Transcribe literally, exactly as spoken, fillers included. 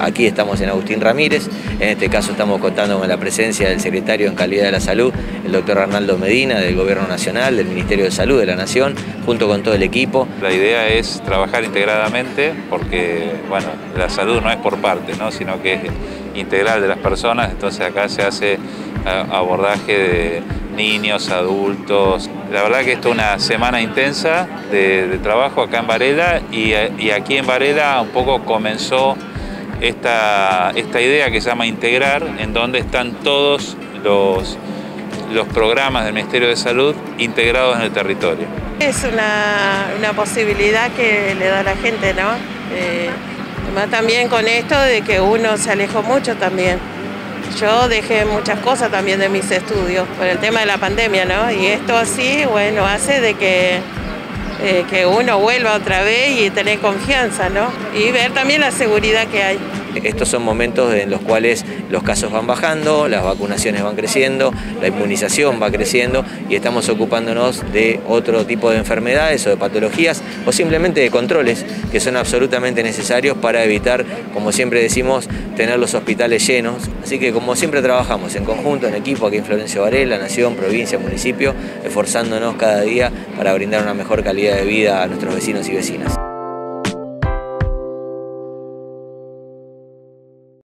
Aquí estamos en Agustín Ramírez, en este caso estamos contando con la presencia del secretario en Calidad de la Salud, el doctor Arnaldo Medina, del Gobierno Nacional, del Ministerio de Salud de la Nación, junto con todo el equipo. La idea es trabajar integradamente porque, bueno, la salud no es por partes, ¿no?, sino que es integral de las personas, entonces acá se hace abordaje de niños, adultos. La verdad que esto es una semana intensa de, de trabajo acá en Varela y, y aquí en Varela un poco comenzó esta, esta idea que se llama Integrar, en donde están todos los, los programas del Ministerio de Salud integrados en el territorio. Es una, una posibilidad que le da a la gente, ¿no? Eh, además también con esto de que uno se alejó mucho también. Yo dejé muchas cosas también de mis estudios por el tema de la pandemia, ¿no? Y esto así, bueno, hace de que, eh, que uno vuelva otra vez y tener confianza, ¿no? Y ver también la seguridad que hay. Estos son momentos en los cuales los casos van bajando, las vacunaciones van creciendo, la inmunización va creciendo y estamos ocupándonos de otro tipo de enfermedades o de patologías o simplemente de controles que son absolutamente necesarios para evitar, como siempre decimos, tener los hospitales llenos. Así que como siempre trabajamos en conjunto, en equipo, aquí en Florencio Varela, Nación, provincia, municipio, esforzándonos cada día para brindar una mejor calidad de vida a nuestros vecinos y vecinas.